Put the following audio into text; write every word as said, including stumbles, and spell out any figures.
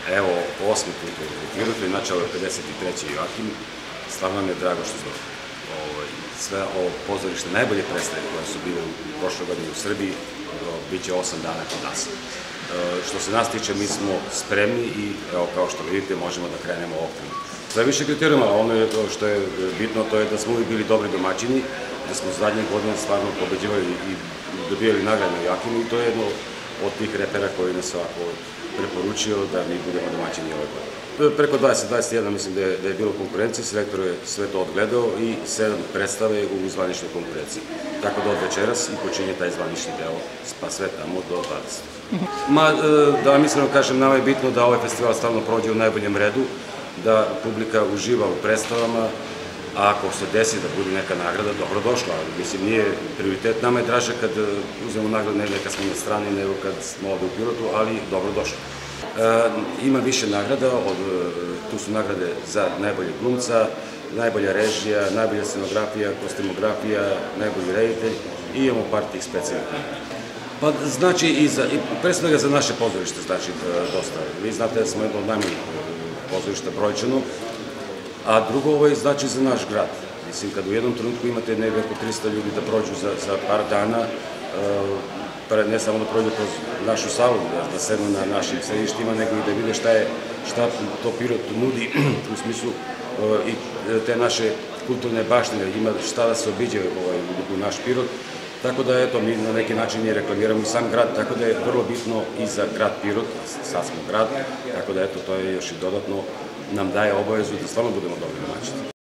evo, osmi put u Pirotu, inače ovo je pedeset i treći Joakim. Stvarno nam je drago što smo sve ovo pozorište, najbolje predstave koje su bile u prošloj godini u Srbiji, bit će osam dana kod nas. Što se nas tiče, mi smo spremni i, evo, kao što vidite, možemo da krenemo ovdje. Sve više kriterijuma, ono što je bitno, to je da smo uvijek bili dobri domaćini, da smo zadnje godine stvarno pobeđivali i dobijali nagrade na Joakimu i to je jedno od tih repera koji nas ovako preporučio da mi budemo domaćini ove godine. Preko dvadeset dvadeset jedan mislim da je bilo konkurencije, selektor je sve to odgledao i sedam predstave u zvaničnoj konkurenciji. Tako da od večeras i počinje taj zvanični deo, pa sve tamo do dvadeset. Ma, da vam iskreno kažem, nama je bitno da ovaj festival stalno prođe u najboljem redu, da publika uživa u predstavama, a ako se desi da bude neka nagrada, dobrodošla. Mislim, nije prioritet, nama je draže kad uzmemo nagradu, ne kad smo na strani, nego kad smo ovde u Pirotu, ali dobrodošla. Ima više nagrada, tu su nagrade za najboljeg glumca, najbolja režija, najbolja scenografija, kostimografija, najbolji reditelj i imamo par tih specijalnih nagrada. Pa znači, pre svega za naše pozorište znači dosta. Vi znate da smo jedno od najmanjih pozorišta brojčano, a drugo ovo je znači za naš grad. Mislim, kad u jednom trenutku imate negde oko trista ljudi da prođu za par dana, ne samo da prođu kroz našu salu, da sednu na našim središtima, nego i da vide šta to Pirot nudi u smislu i te naše kulturne baštine, ima šta da se obiđe u naš Pirot. Tako da, eto, mi na neki način i reklamiramo sam grad, tako da je vrlo bitno i za grad Pirot, sad smo grad, tako da, eto, to je još i dodatno nam daje obavezu da stvarno budemo dobri domaćini.